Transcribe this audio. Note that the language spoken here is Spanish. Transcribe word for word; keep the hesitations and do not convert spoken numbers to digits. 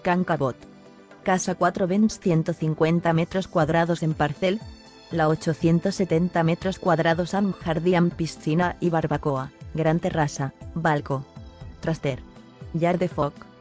Can Cabot. Casa cuatro vents ciento cincuenta metros cuadrados en parcel. La ochocientos setenta metros cuadrados amb jardí amb piscina y barbacoa, gran terrassa, balcó, traster, llar de foc.